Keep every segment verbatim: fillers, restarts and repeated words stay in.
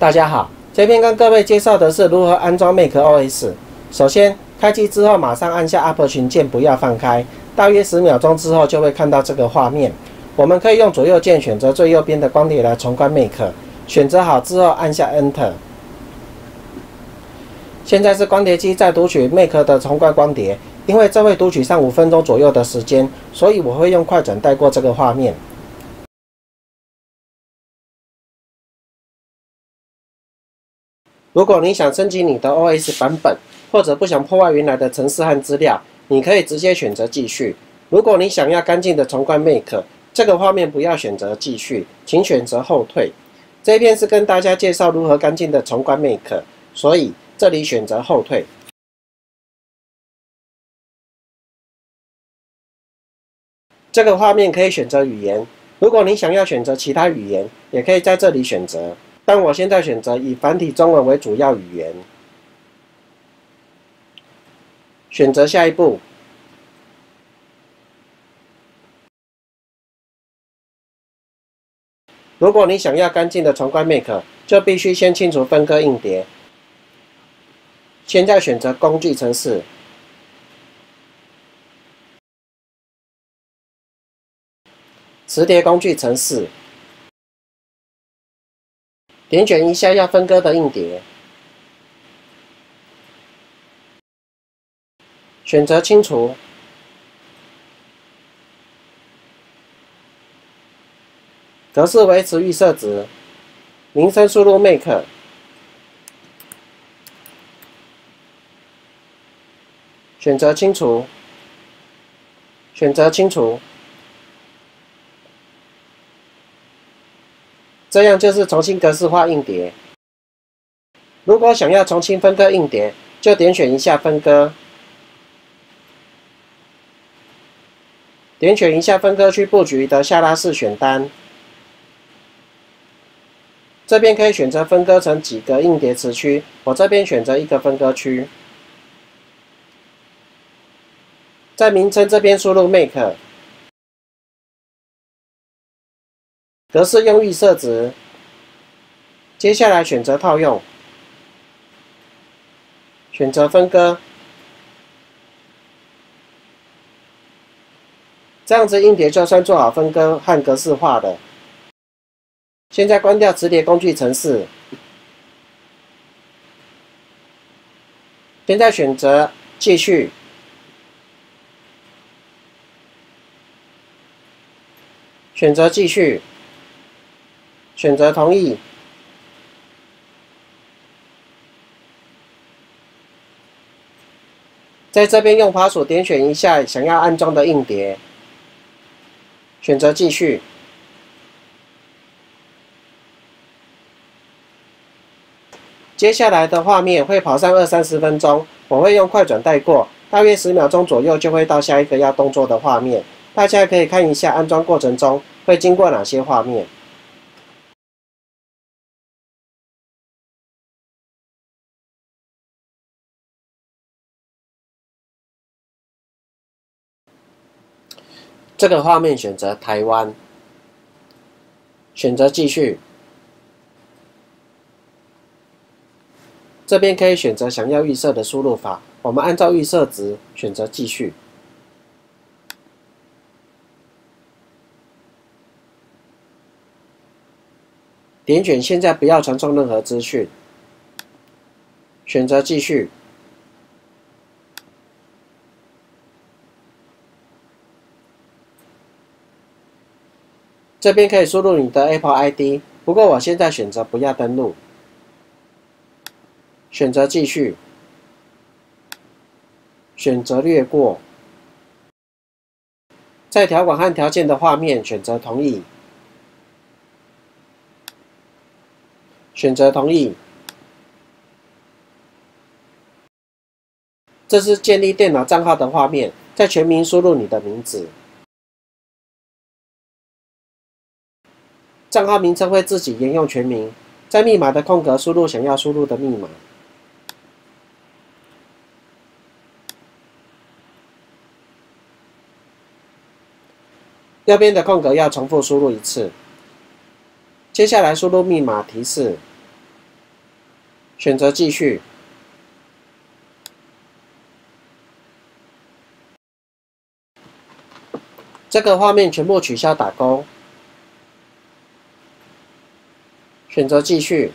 大家好，这边跟各位介绍的是如何安装 macOS。首先，开机之后马上按下 Up 群键，不要放开，大约十秒钟之后就会看到这个画面。我们可以用左右键选择最右边的光碟来重关 Mac， 选择好之后按下 Enter。现在是光碟机在读取 Mac 的重关光碟，因为这会读取上五分钟左右的时间，所以我会用快转带过这个画面。 如果你想升级你的 O S 版本，或者不想破坏原来的程式和资料，你可以直接选择继续。如果你想要干净的重关 Mac， 这个画面不要选择继续，请选择后退。这边是跟大家介绍如何干净的重关 Mac， 所以这里选择后退。这个画面可以选择语言，如果你想要选择其他语言，也可以在这里选择。 但我现在选择以繁体中文为主要语言，选择下一步。如果你想要干净的重关 Mac， 就必须先清除分割硬碟。现在选择工具程式，磁碟工具程式。 点选一下要分割的硬碟，选择清除，格式维持预设值，名称输入 Mac， 选择清除，选择清除。 这样就是重新格式化硬碟。如果想要重新分割硬碟，就点选一下分割，点选一下分割区布局的下拉式选单，这边可以选择分割成几个硬碟磁区，我这边选择一个分割区，在名称这边输入 Mac。 格式用预设值，接下来选择套用，选择分割，这样子硬碟就算做好分割和格式化了。现在关掉磁碟工具程式，现在选择继续，选择继续。 选择同意，在这边用滑鼠点选一下想要安装的硬碟，选择继续。接下来的画面会跑上二三十分钟，我会用快转带过，大约十秒钟左右就会到下一个要动作的画面。大家可以看一下安装过程中会经过哪些画面。 这个画面选择台湾，选择继续。这边可以选择想要预设的输入法，我们按照预设值选择继续。点选现在不要传送任何资讯，选择继续。 这边可以输入你的 Apple I D， 不过我现在选择不要登录，选择继续，选择略过，在条款和条件的画面选择同意，选择同意。这是建立电脑账号的画面，在全名输入你的名字。 账号名称会自己沿用全名，在密码的空格输入想要输入的密码。右边的空格要重复输入一次。接下来输入密码提示， 选择继续。这个画面全部取消打勾，选择继续。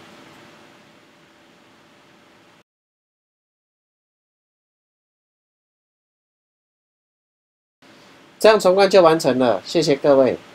这样重灌就完成了，谢谢各位。